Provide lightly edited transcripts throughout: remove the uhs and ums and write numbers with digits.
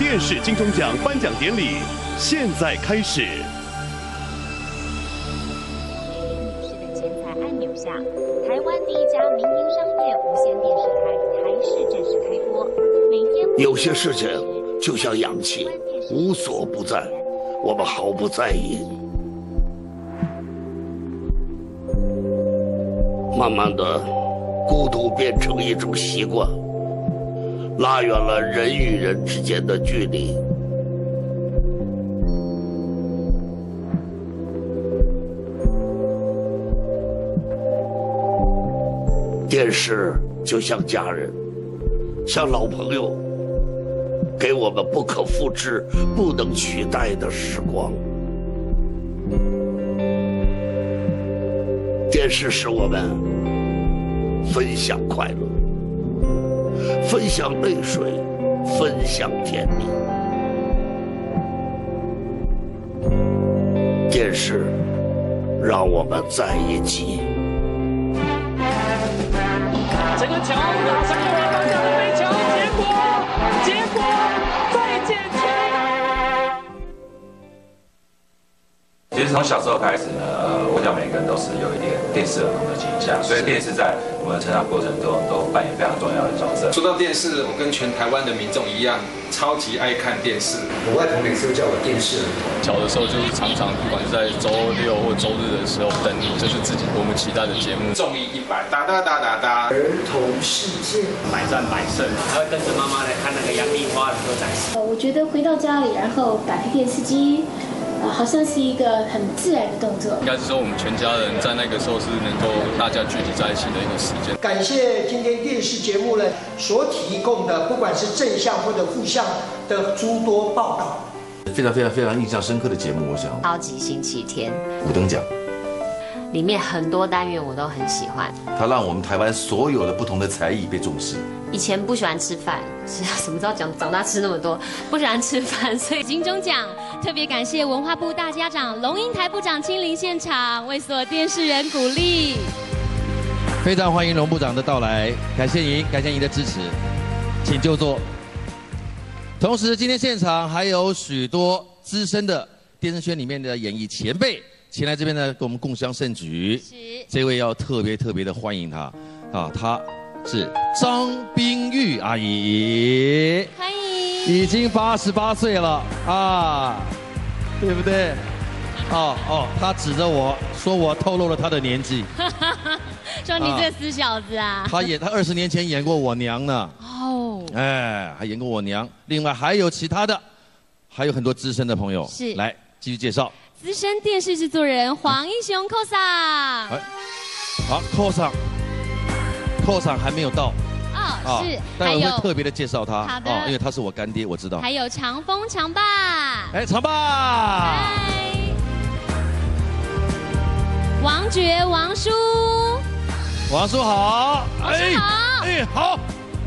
电视金钟奖颁奖典礼现在开始。 女士的钱财按钮下，台湾第一家民营商业无线电视台台视正式开播。每天有些事情就像氧气，无所不在，我们毫不在意。慢慢的，孤独变成一种习惯，拉远了人与人之间的距离。电视就像家人，像老朋友，给我们不可复制、不能取代的时光。电视使我们分享快乐，分享泪水，分享甜蜜。电视让我们在一起。 这个球马上又来到这个飞球，结果再见球。 其实从小时候开始呢，我想每个人都是有一点电视儿童的倾向，所以电视在我们的成长过程中都扮演非常重要的角色。 说到电视，我跟全台湾的民众一样，超级爱看电视。 我外婆每次都叫我电视儿童。 小的时候就是常常不管是在周六或周日的时候，等就是自己多么期待的节目。 综艺100，打打打打打。 儿童世界， 百战百胜，还会跟着妈妈来看那个杨丽花的歌仔戏。 我觉得回到家里，然后打开电视机。好像是一个很自然的动作。 应该是说，我们全家人在那个时候是能够大家聚集在一起的一个时间。 感谢今天电视节目呢所提供的，不管是正向或者负向的诸多报道。 非常印象深刻的节目，我想。 超级星期天五等奖， 里面很多单元我都很喜欢。 它让我们台湾所有的不同的才艺被重视。 以前不喜欢吃饭，什么时候长大吃那么多？不喜欢吃饭，所以金钟奖特别感谢文化部大家长龙应台部长亲临现场，为所有电视人鼓励。 非常欢迎龙部长的到来，感谢您的支持，请就座。同时，今天现场还有许多资深的电视圈里面的演艺前辈前来这边呢，跟我们共襄盛举。是，这位要特别的欢迎他啊，他是张冰玉阿姨， 欢迎， 已经88岁了啊，对不对？他指着我说我透露了他的年纪， 说你这死小子啊！ 他20年前演过我娘呢。哦，还演过我娘。另外还有其他的，还有很多资深的朋友。是，来继续介绍。 资深电视制作人黄英雄寇桑。 好，寇桑还没有到。 是， 待会会特别的介绍他。 好的， 因为他是我干爹，我知道。 还有长风长爸。 长爸。 嗨。王爵王叔。 王叔好。 王叔好。 好。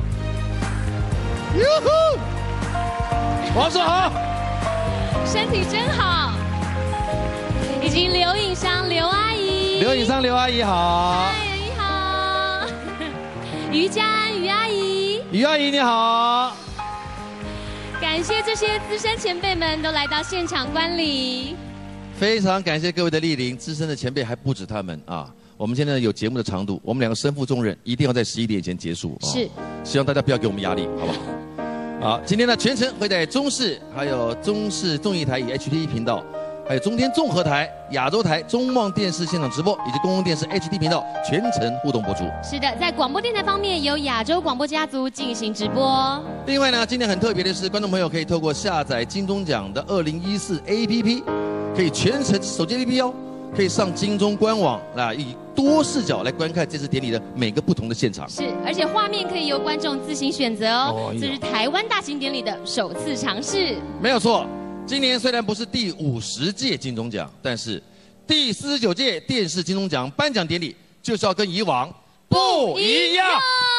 哟呼！王叔好。 身体真好。以及刘颖商刘阿姨。 刘颖商刘阿姨好。 你好。于佳安于阿姨。 于阿姨你好。 感谢这些资深前辈们都来到现场观礼。 非常感谢各位的莅临，资深的前辈还不止他们啊。我们现在有节目的长度，我们两个身负重任，一定要在11点前结束。 是， 希望大家不要给我们压力，好不好？好，今天呢全程会在中视，还有中视综艺台以 HTV 频道，还有中天综合台、亚洲台、中望电视现场直播，以及公共电视 HD 频道全程互动播出。是的，在广播电台方面由亚洲广播家族进行直播。另外呢，今天很特别的是，观众朋友可以透过下载金钟奖的2014 APP， 可以全程手机 APP 哦。可以上金钟官网以多视角来观看这次典礼的每个不同的现场。是，而且画面可以由观众自行选择哦。这是台湾大型典礼的首次尝试。没有错，今年虽然不是第50届金钟奖，但是第49届电视金钟奖颁奖典礼就是要跟以往不一样。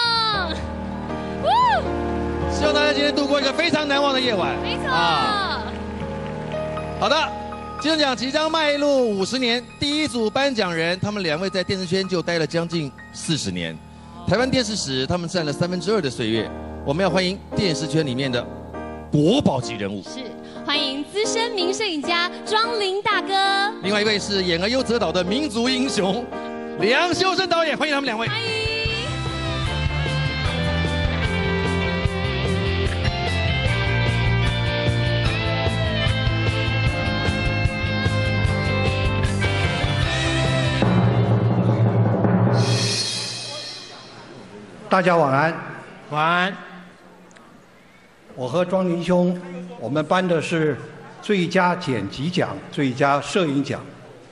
希望大家今天度过一个非常难忘的夜晚。没错。好的。金钟奖即将迈入50年，第一组颁奖人，他们2位在电视圈就待了将近40年，台湾电视史他们占了2/3的岁月。我们要欢迎电视圈里面的国宝级人物。 是，欢迎资深名摄影家庄林大哥。 另外一位是演而优则导的民族英雄梁修身导演，欢迎他们两位。 欢迎。 大家晚安。 晚安。 我和庄林兄，我们颁的是最佳剪辑奖、最佳摄影奖。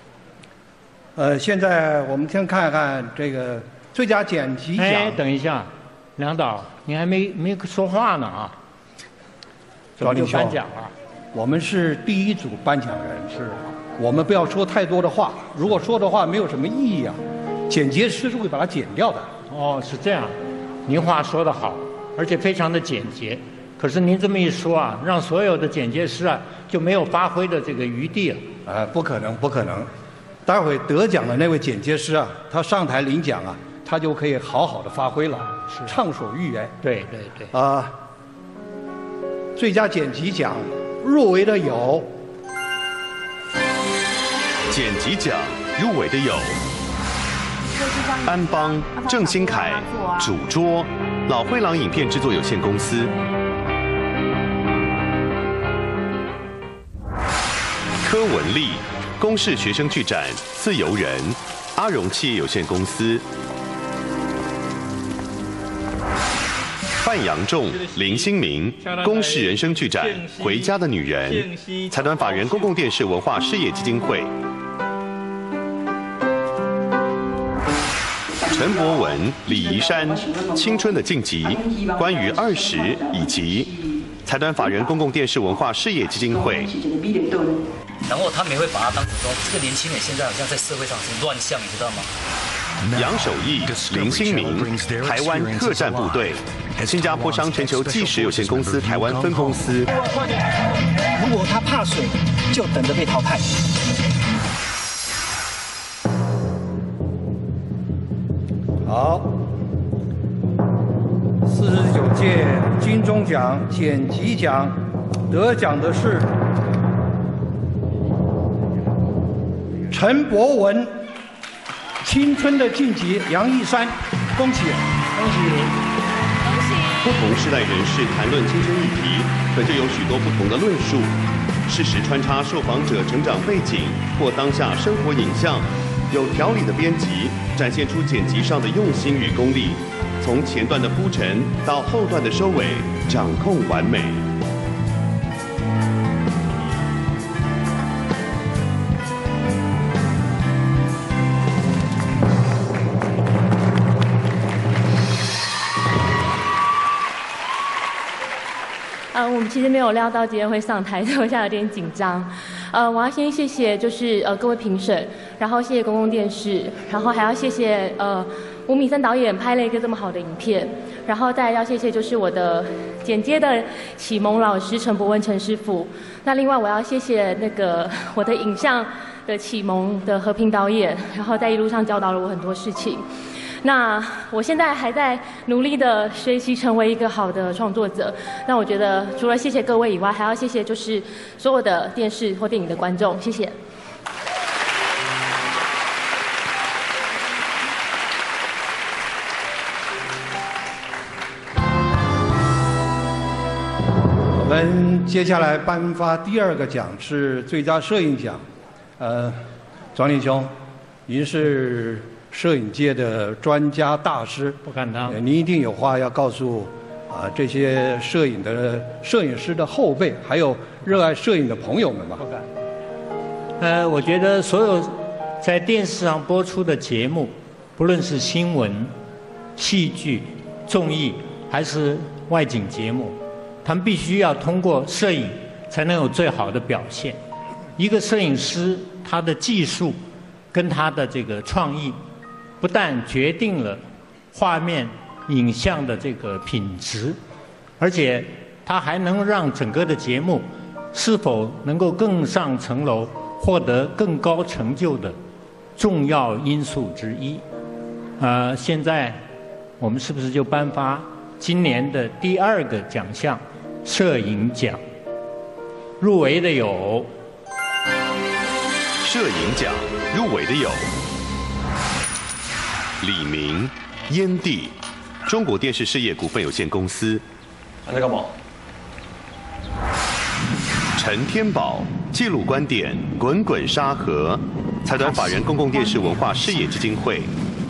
现在我们先看看这个最佳剪辑奖。 哎，等一下，梁导，你还没说话呢啊！ 庄林兄， 颁奖了。 我们是第一组颁奖人，是我们不要说太多的话，如果说的话没有什么意义啊，剪接师是会把它剪掉的。 哦，是这样。您话说得好，而且非常的简洁。可是您这么一说啊，让所有的剪接师啊就没有发挥的这个余地了。 不可能，不可能。待会得奖的那位剪接师啊，他上台领奖啊，他就可以好好的发挥了，畅所欲言。 对对对。 最佳剪辑奖入围的有。 剪辑奖入围的有。安邦、郑新凯、主桌、老灰狼影片制作有限公司、柯文丽、公视学生剧展、自由人、阿荣企业有限公司、范扬仲、林新明、公视人生剧展、回家的女人、财团法人公共电视文化事业基金会。陈博文、李怡山，《青春的晋级》关于20以及财团法人公共电视文化事业基金会。 然后他们也会把它当成说，这个年轻人现在好像在社会上是乱象，你知道吗？ 杨守义、林新明，台湾特战部队，新加坡商全球纪实有限公司台湾分公司。 如果他怕水，就等着被淘汰。 好，49届金钟奖剪辑奖得奖的是陈博文，《青春的晋级》杨一山，恭喜恭喜恭喜！ 不同世代人士谈论青春议题，可就有许多不同的论述，适时穿插受访者成长背景或当下生活影像。有条理的编辑，展现出剪辑上的用心与功力，从前段的铺陈到后段的收尾，掌控完美。 我们其实没有料到今天会上台，所以我现在有点紧张。我要先谢谢就是各位评审，然后谢谢公共电视，然后还要谢谢吴敏森导演拍了一个这么好的影片，然后再来要谢谢就是我的剪接的启蒙老师陈博文陈师傅。那另外我要谢谢那个我的影像的启蒙的和平导演，然后在一路上教导了我很多事情。那我现在还在努力的学习成为一个好的创作者。那我觉得除了谢谢各位以外，还要谢谢就是所有的电视或电影的观众，谢谢。 我们接下来颁发第2个奖是最佳摄影奖。庄林兄，您是摄影界的专家大师， 不敢当。 您一定有话要告诉这些摄影师的后辈，还有热爱摄影的朋友们吧。 不敢。我觉得所有在电视上播出的节目，不论是新闻、戏剧、综艺，还是外景节目，他们必须要通过摄影才能有最好的表现。一个摄影师，他的技术跟他的这个创意，不但决定了画面影像的这个品质，而且它还能让整个的节目是否能够更上层楼，获得更高成就的重要因素之一。现在我们是不是就颁发今年的第2个奖项， 摄影奖。入围的有摄影奖入围的有李明、烟蒂、中国电视事业股份有限公司。 在干嘛？ 陈天宝记录观点，滚滚沙河，财团法人公共电视文化事业基金会。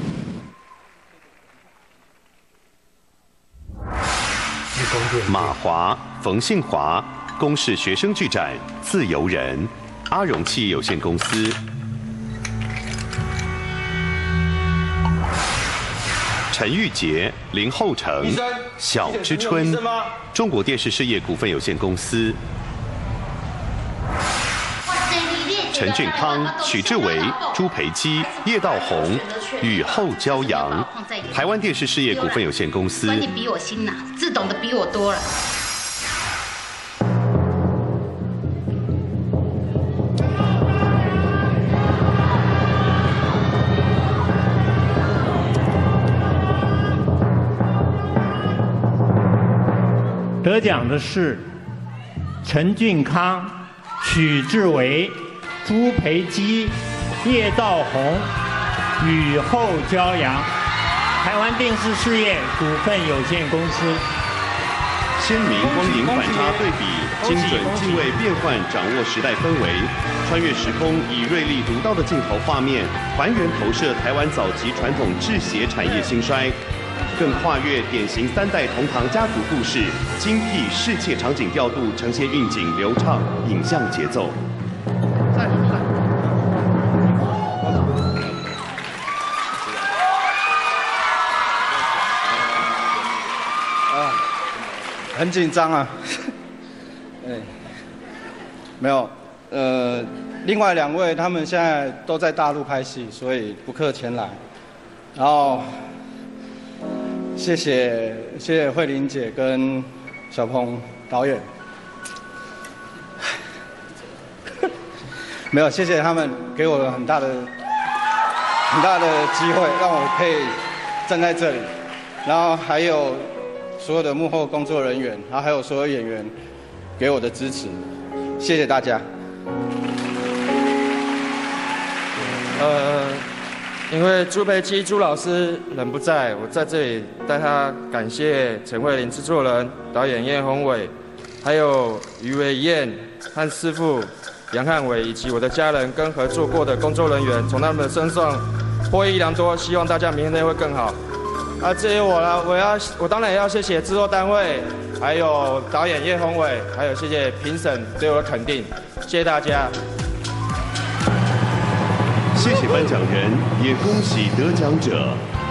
马华、冯信华公视学生剧展，自由人，阿荣企业有限公司。陈玉洁、林厚成，小之春，中国电视事业股份有限公司。陈俊康、许志伟、朱培基、叶道宏，雨后骄阳，台湾电视事业股份有限公司。 观点比我新呐，字懂得比我多了。 得奖的是陈俊康、许志伟、朱培基、叶道宏，雨后骄阳，台湾电视事业股份有限公司。 鲜明光影反差对比，精准机位变换，掌握时代氛围，穿越时空，以锐利独到的镜头画面，还原投射台湾早期传统制鞋产业兴衰，更跨越典型3代同堂家族故事，精辟世界场景调度，呈现运景流畅影像节奏。 很紧张啊，没有，另外2位他们现在都在大陆拍戏，所以不客前来。然后，谢谢慧玲姐跟小鹏导演，没有，谢谢他们给我很大的机会，让我可以站在这里，然后还有所有的幕后工作人员，然后还有所有演员给我的支持，谢谢大家。 因为朱培基朱老师人不在，我在这里代他感谢陈慧玲制作人、导演叶宏伟，还有于伟燕、和师傅杨汉伟，以及我的家人跟合作过的工作人员，从他们的身上获益良多，希望大家明天会更好。至于我呢，我当然也要谢谢制作单位，还有导演叶宏伟，还有谢谢评审对我的肯定，谢谢大家。 谢谢颁奖人，也恭喜得奖者。